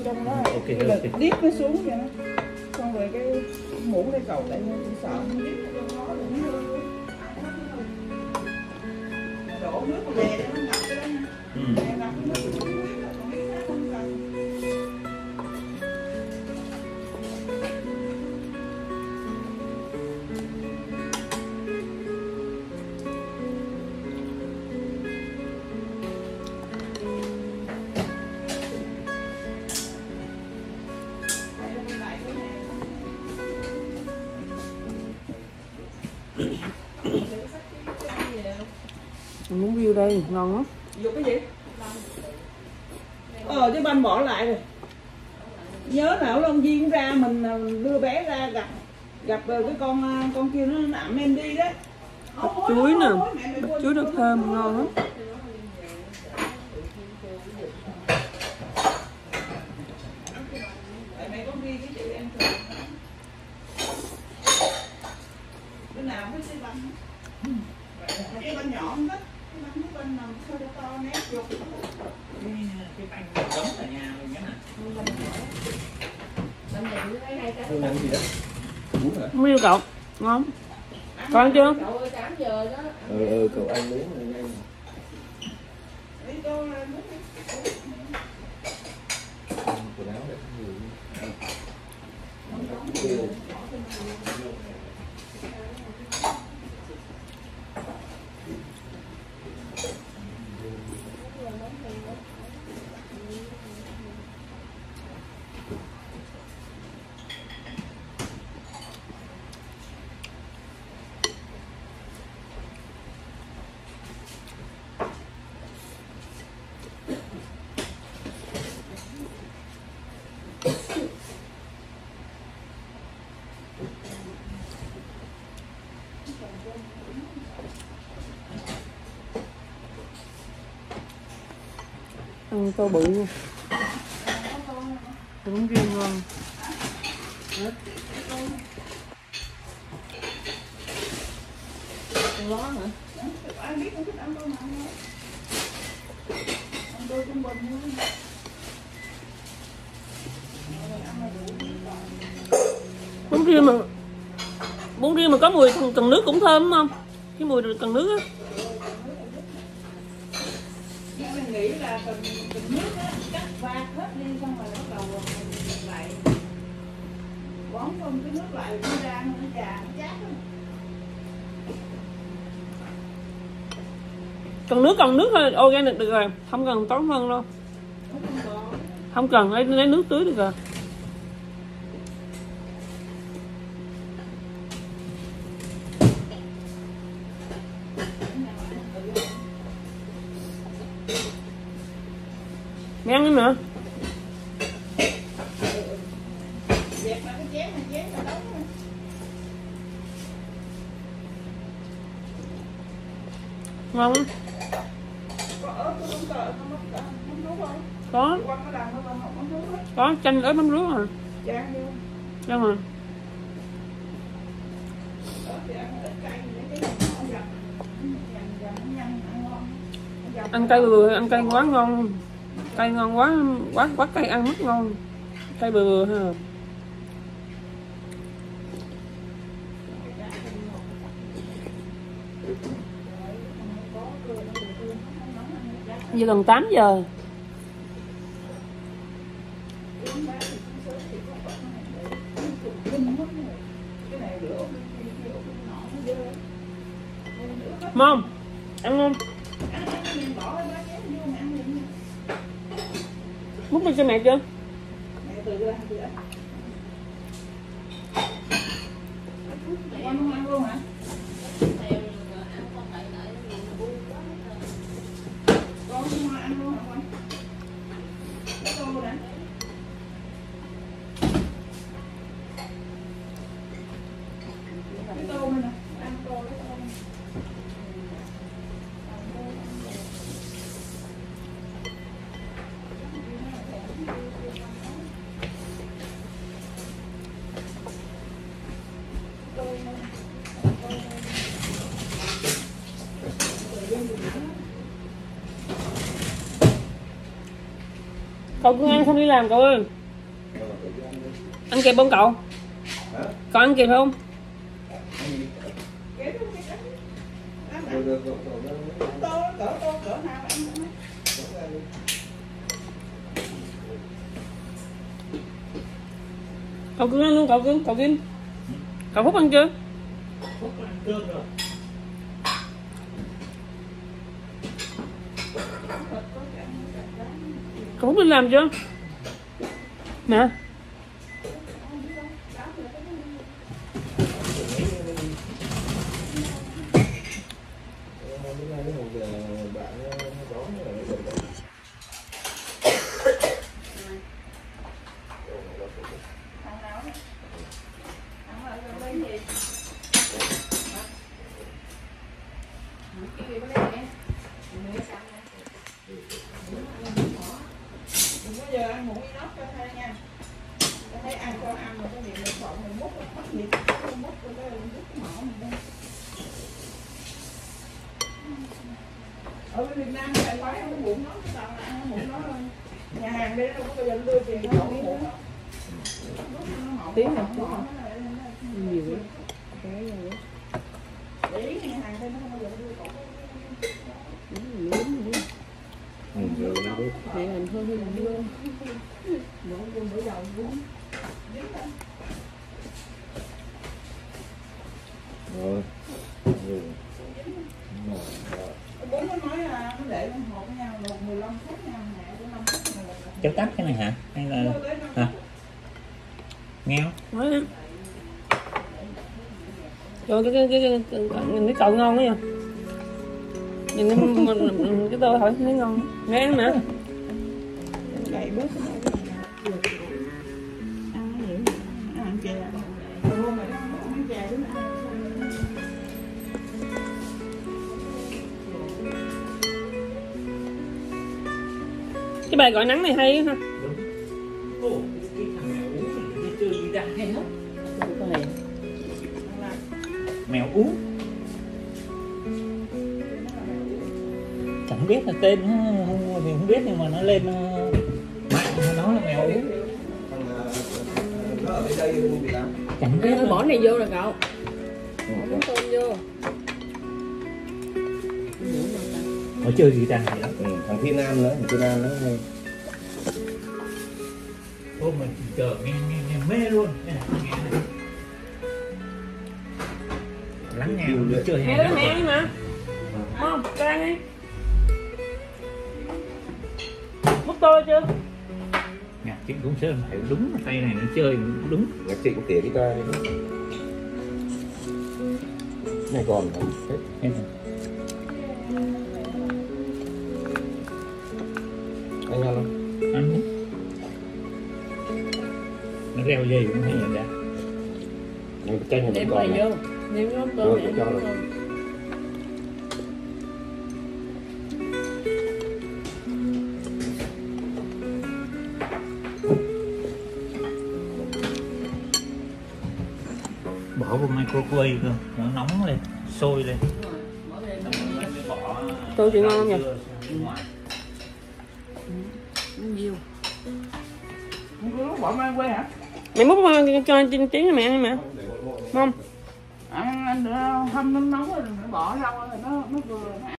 trong đó. Ok, là ok. điếp nó xuống vậy đó. Xong rồi cái mũ cái cầu tại tôi sợ không điếp nó cho nó đừng đổ nước vào lè để nó ngập cái đó nha. Lè ngập cái nước xuống huyết là còn huyết nó không cần. Mình muốn view đây, ngon lắm. Vô cái gì? Cái banh bỏ lại rồi. Nhớ nào ông Duyên ra mình đưa bé ra gặp cái con kia nó ẵm em đi đó. Hạt chuối nè, hạt chuối nó thơm ngon lắm. Mẹ có ghi cái chữ em bữa nào mới xây banh. Cái banh nhỏ không đó. Cái banh nằm sao cho to nét vô. Cái bánh cấm ở nhà mình nhá. Tôi làm gì đó? Bún hả? Không yêu cậu, ngon. Có ăn chưa? Cậu ơi 8 giờ đó. Cậu ăn bún rồi nhanh. Quần áo để nhiều. Ăn tô bự nha. Đúng riêng ngon. Lo hả? Ai biết không thích ăn đâu mà ăn đâu. Ăn tôi cũng bình luôn. Bún riêng mà có mùi cần nước cũng thơm đúng không? Cái mùi cần nước á. Mình nghĩ là cần nước á, cắt vạt hết đi xong rồi bắt đầu mình lại bón không cái nước lại nó ra nó trà nó chát lắm. Cần nước thôi, organic được rồi, không cần tốn phân đâu. Không cần lấy nước tưới được rồi. Mẹ ăn đi mẹ. Dẹp lại cái chén này, chén là đóng rồi. Ngon lắm. Có ớt có bún cờ, không nấu không? Có. Quăng cái đằng nó không nấu hết. Có chanh ớt mắm ruốc à. Chan vô. Đúng rồi. Ớt thì ăn ít cay để cái nó dập. Dần ăn ngon. Ăn cay vừa, ăn cay quá ngon. Cay ngon quá cay ăn rất ngon. Cay vừa ha. Giờ gần 8 giờ. Mom, ăn không? Múc đi cho mẹ chưa? Con không ăn luôn hả? Con không ăn luôn hả con? Cái tô đã. Cái tô này nè, ăn tô cái tô này. Cậu cứ ăn không đi làm cậu ơi. Ăn kịp không cậu? Cậu ăn kịp không? Cỡ nào ăn. Cậu cứ ăn luôn, cậu Kim. Cậu Phúc ăn chưa? Phúc ăn cơm rồi. Cậu Phúc đi làm chưa? Nè. Đừng có giờ ăn muỗng inox cho thay nha. Tôi thấy ăn con ăn mà cái miệng mình phộn mình múc mất nhiệt, không múc cho cái đứt mỏ mình đây. Ở Việt Nam phải quái ăn muỗng nó, cái tao ăn cái muỗng nó thôi. Nhà hàng đi đâu có bao giờ đưa tiền cho muỗng muỗng đó. Tiếng này. Nhiều quá. Để ý nhà hàng đây nó không bao giờ đưa cổ. Mẹ mình hơi hơi mình luôn. Bữa đầu bún. Rồi. Bún nó nói là nó để trong hộp với nhau luộc 15 phút nha, mẹ của 5 phút này là Cháu tắt cái này hả? Hay là hả? Nghe không? Nói đi. Rồi cái cậu ngon quá nha. Nhìn cái tôi hỏi thấy ngon. Nghe ăn nè. gậy bớt cái này. Ăn cái gì? Ăn chè. Hôm mày ăn chè đến ăn. Cái bài gọi nắng này hay ha. Ồ, cái thằng mèo uống đi chơi gì ra hay hết. Mèo uống. Chẳng biết là tên nó mình không biết nhưng mà nó lên mạng nó là mèo uống. Nó ở bên đây không bị lắm. Chẳng biết Bỏ này vô là cậu. Bỏ tôm vô. nó chơi gì ta? Thằng Thiên An nữa, thằng Thiên An nữa. Ô mình chờ nghe mê luôn. Nghe này. Lắng nghe nó chơi Nghe hay đó mẹ đi mà. Không, cho ăn đi. Múc tôi chưa? Nhạc Trịnh Công Sơn phải đúng tay này nó chơi đúng. Nhạc Trịnh tỉa guitar đi. Này còn hết. Anh ăn không? Ăn không? Nó reo dây cũng hay nhận ra. Nhưng chanh này Nêm vẫn còn này này. vô. Nêm nó tôm Rồi, này. cho rồi. Bỏ vô microwave cơ, nó nóng lên, sôi lên. Tôi chị ngon không nhỉ? Nhiều. Không bỏ mang quê hả? Mẹ múc cho tiếng cho mẹ ăn mẹ. Không. Ăn hâm nó nóng rồi bỏ rau rồi nó vừa.